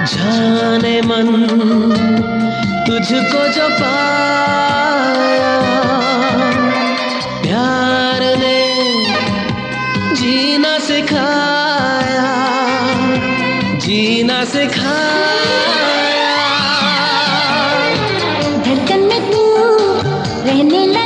जाने मन तुझको जो पाया, प्यार ने जीना सिखाया, जीना सिखाया। धड़कन में तू रहने